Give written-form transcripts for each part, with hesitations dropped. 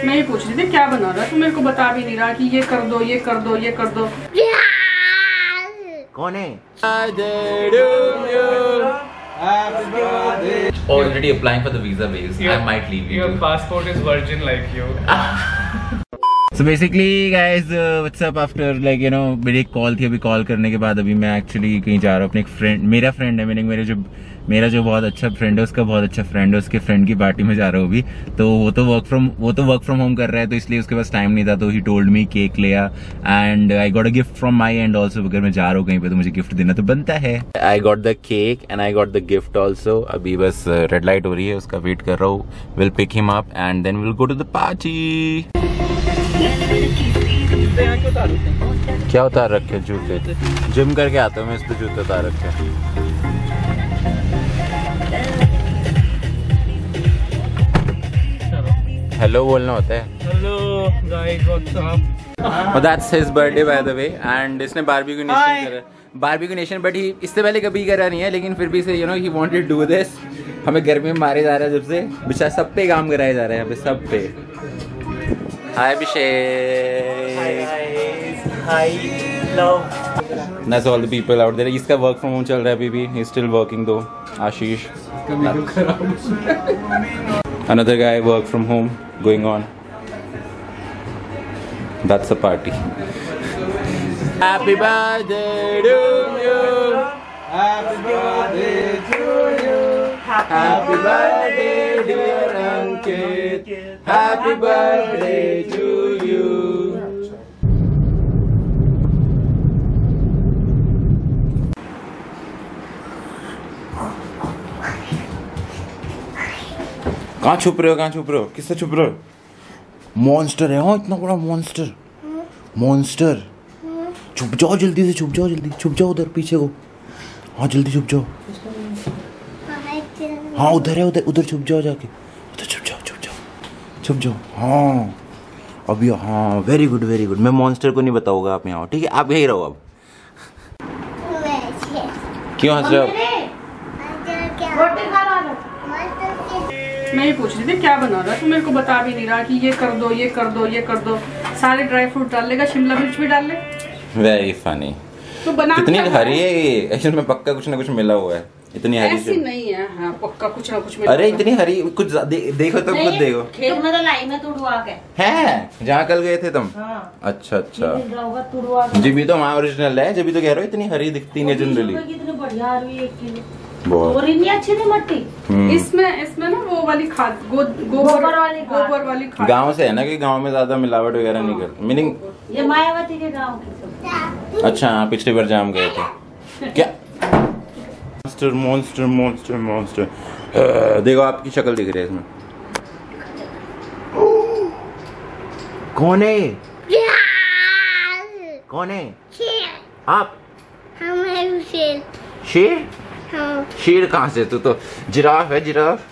मैं ही पूछ रही थी क्या बना रहा है, तू मेरे को बता भी नहीं रहा कि ये कर दो, ये कर दो, ये कर दो। कौन है? Already applying for the visa base. I might leave you. Your passport is virgin like you. So basically guys, what's up after like you know मेरी एक कॉल थी, अभी कॉल करने के बाद अभी मैं एक्चुअली कहीं जा रहा हूँ अपने एक फ्रेंड, मेरा फ्रेंड है, मेरा जो बहुत अच्छा फ्रेंड है उसका बहुत अच्छा फ्रेंड है, उसके फ्रेंड की पार्टी में जा रहा हूँ अभी। तो वो तो वर्क फ्रॉम होम कर रहा है, तो इसलिए उसके पास टाइम नहीं था, तो ही टोल्ड मी केक ले आ and I got a gift from my and also. अगर मैं जा रहा हूँ कहीं पे तो मुझे गिफ्ट देना तो बनता है। I got the cake and I got the gift also. अभी बस रेड लाइट हो रही है, उसका वेट कर रहा हूँ। Will pick him up and then will go to the party. क्या उतार रखे जूते? जिम करके आता हूँ मैं, इस पे जूते उतार रखे। हेलो बोलना होता है। Hello guys, what's up? That's his birthday by the way and इसने बारबेक्यू करा, बारबेक्यू बट ही इससे पहले कभी करा नहीं है, लेकिन फिर भी say you know he wanted to do this. हमें गर्मी में मारे जा रहा है जब से, बेचारा सब पे काम कराया जा रहा है यहाँ पे, सब पे। Hi Abhishek. Hi, love. That's all the people out there. इसका वर्क फ्रॉम होम चल रहा है अभी भी, he still working though. Ashish. Another guy work from home going on. That's a party. Happy birthday to you. Happy birthday to you. Happy birthday dear Ankit. Happy birthday to you. कहाँ छुप रहे हो? किससे छुप रहे हो? Monster है, हाँ इतना बड़ा मॉन्स्टर। छुप जाओ जल्दी से, छुप जाओ उधर पीछे को। हाँ जल्दी छुप जाओ। हाँ उधर है, उधर छुप जाओ जाके, उधर छुप जाओ। हाँ अभी, हाँ वेरी गुड। मैं मॉन्स्टर को नहीं बताऊंगा, आप यहाँ आओ, ठीक है? आप यही रहो अब। क्यों हंस रहे हो? मैं ही पूछ रही थी क्या बना रहा है, तू मेरे को बता भी नहीं रहा कि ये कर दो, ये कर दो, ये कर दो। सारे ड्राई फ्रूट डाल लेगा, शिमला मिर्च भी डाल ले। Very funny. तो बना कितनी हरी है ये, एक्चुअली में पक्का कुछ ना कुछ मिला हुआ है। इतनी हरी ऐसी नहीं है, हाँ पक्का कुछ ना कुछ मिला। अरे इतनी हरी कुछ देखो तो खुद देखो। खेत में तो लाई में तुड़वा के हैं, जहाँ कल गए थे तुम? हाँ। अच्छा जी भी तो वहाँ ओरिजिनल है, जब भी तो कह रहे हो इतनी हरी दिखती है जनरली। कितनी बढ़िया आ रही है 1 किलो। बहुत अच्छी थी मट्टी। इसमें ना वो वाली खाद, गोबर वाली खाद गांव से है ना, कि गांव में ज्यादा मिलावट वगैरह नहीं करते। मीनिंग ये मायावती के गांव की। अच्छा हाँ, पिछली बार जाम गए थे क्या? मॉन्स्टर। देखो आपकी शक्ल दिख रही है इसमें। कौन है? आप? शेर? हाँ। शेर कहाँ से? तू तो जिराफ है, जिराफ।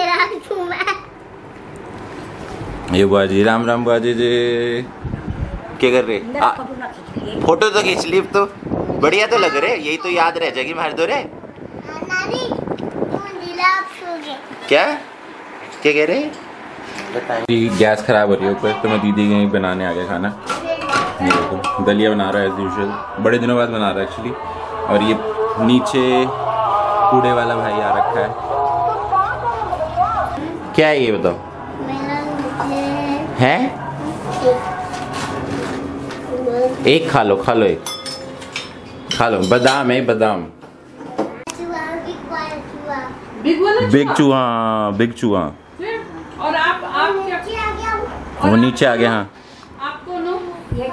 ये बाजी, राम बाजी जी क्या कर रहे? फोटो तो खींच ली, तो बढ़िया तो लग रहे, यही तो याद रह जाएगी मार दो रे। क्या कह रहे? गैस खराब हो रही है ऊपर, तो मैं दीदी के बनाने आ गया खाना। ये देखो दलिया बना रहा है एज यूजुअल, बड़े दिनों बाद बना रहा है एक्चुअली। और ये नीचे कूड़े वाला भाई आ रखा है। क्या है ये बताओ? है एक खा लो एक खा लो। बादाम है, बादाम। बिग चूहा। और आप क्या? वो नीचे आ गया। हाँ आप कौन हो?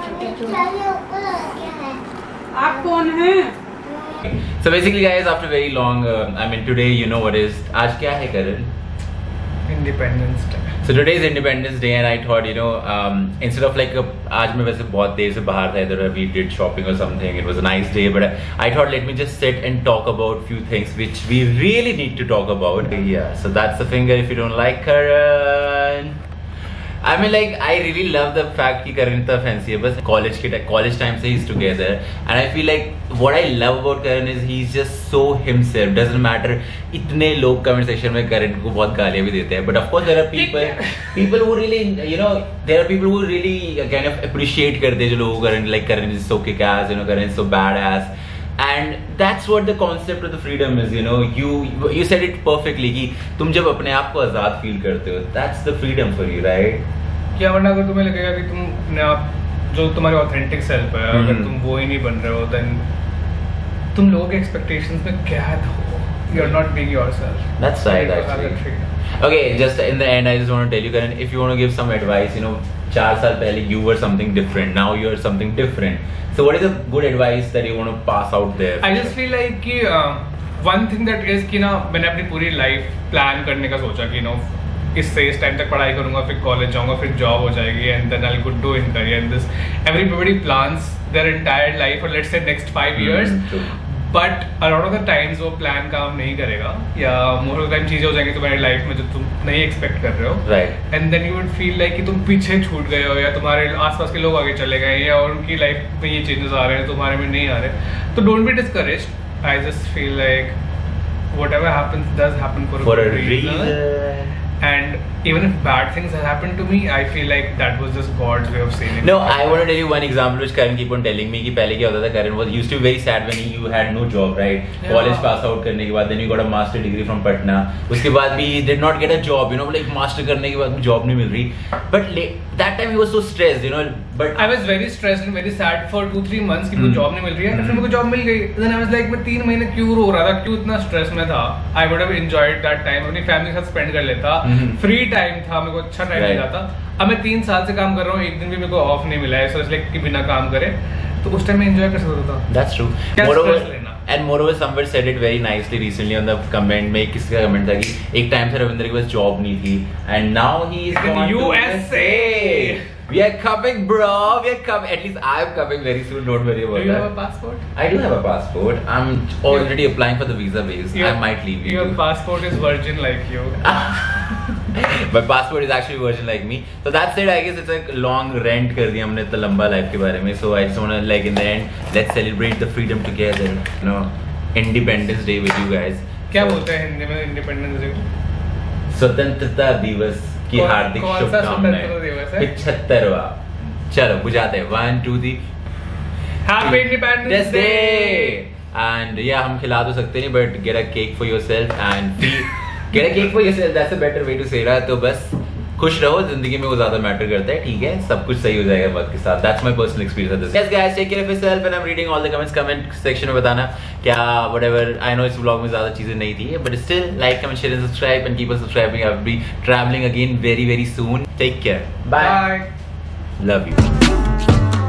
आप कौन हैं? So basically guys, after very long, today you know what is, आज क्या है Karan? Independence Day. So today is Independence Day and I thought instead of like आज मैं वैसे बहुत देर से बाहर था इधर, we did shopping or something, it was a nice day, but I thought let me just sit and talk about few things which we really need to talk about. Yeah, so that's the finger if you don't like Karan. I mean, like, I really love the fact कि Karan इतना fancy है, बस college time से he's together, and I feel like what I love about Karan is he's just so himself. Doesn't matter इतने लोग comment section में Karan को बहुत गालियाँ भी देते हैं, but of course there are people who really, you know, there are people who really kind of appreciate करते हैं जो लोग Karan, like Karan is so kick-ass, you know, Karan is so badass. And that's what the concept of the freedom is, you know. You said it perfectly कि तुम जब अपने आप को आजाद फील करते हो, that's the freedom for you, right? क्या वरना अगर तुम्हें लगेगा कि तुम अपने आप जो तुम्हारे ऑथेंटिक सेल्फ है, अगर तुम वो ही नहीं बन रहे हो, then तुम लोगों के expectations में कैद हो. You're not being yourself. That's right, actually. Okay, just in the end, I just want to tell you, Karan, if you want to give some advice, you know, 4 साल पहले you were something different, now you are something different. So what is a good advice that you want to pass out there? I just feel like कि one thing that is कि ना मैंने अपनी पूरी life plan करने का सोचा कि नो इस टाइम तक पढ़ाई करूंगा, फिर कॉलेज जाऊंगा, फिर जॉब हो जाएगी, and then I will go in career and this everybody plans there entire life और let's say next 5 years. But a lot of the times वो प्लान काम नहीं करेगा, या मोस्ट ऑफ द टाइम चीजें हो जाएंगी तुम्हारी लाइफ में जो तुम नहीं एक्सपेक्ट कर रहे हो, right. And then you would feel like कि तुम पीछे छूट गए हो, या तुम्हारे आसपास के लोग आगे चले गए, या उनकी लाइफ में ये चेंजेस आ रहे हैं तुम्हारे में नहीं आ रहे. तो don't be discouraged. I just feel like whatever happens does happen for a reason. And even if bad things have happened to me, I feel like that was just God's way of saying it. No, I want to tell you one example which Karan keep on telling me कि पहले क्या होता था, Karan was used to be very sad when you had no job, right? Yeah. College pass out करने के बाद then you got a master degree from Patna. उसके बाद भी he did not get a job, you know, like master करने के बाद भी job नहीं मिल रही. But that time he was so stressed, you know. But I was very stressed and very sad for 2-3 months कि मुझे जॉब नहीं मिल रही है. फिर मेरे को जॉब मिल गई. Then I was like मैं 3 महीने क्यों रो रहा था, क्यों इतना स्ट्रेस में था. I would have enjoyed that time, अपनी फैमिली के साथ स्पेंड कर लेता. फ्री टाइम था, मेरे को अच्छा टाइम मिल जाता. अब मैं 3 साल से काम कर रहा हूँ, एक दिन भी मेरे को ऑफ नहीं मिला है, so it's like कि बिना काम करे तो उस टाइम में एंजॉय कर सकता था. That's true. Moreover, someone said it very nicely recently on the comment में, किसी का कमेंट था कि एक टाइम से रविंद्र के पास जॉब नहीं थी and now he is in going to USA. We are coming, bro. We are coming. At least I am coming very soon. Don't worry about Do you that. have a passport? I do have a passport. I'm already applying for the visa base. I might leave you. Your too. passport is virgin like you. My passport is actually virgin like me. So that's it. I guess it's a long rant कर दिया हमने इतना लंबा life के बारे में. So I just wanna like in the end, let's celebrate the freedom together. You know, Independence Day with you guys. क्या बोलते हैं हिंदी में इंडिपेंडेंस डे को? स्वतंत्रता दिवस की हार्दिक शुभकामनाएं. 75वां. चलो बुझाते हैं. 1 2 3. Happy Independence Day. And yeah, हम खिला तो सकते नहीं, but get a cake for yourself and get a cake for yourself. That's a better way to say that. तो बस खुश रहो, जिंदगी में वो ज्यादा मैटर करता है, ठीक है. सब कुछ सही हो जाएगा वक्त के साथ. That's my personal experience with this. Yes guys, take care of yourself and I'm reading all the comments. Comment section में बताना क्या whatever. I know इस vlog में ज्यादा चीजें नहीं थी, but still like, comment, share and subscribe and keep on subscribing. I'll be traveling again very soon. Take care. Bye. Bye. Love you.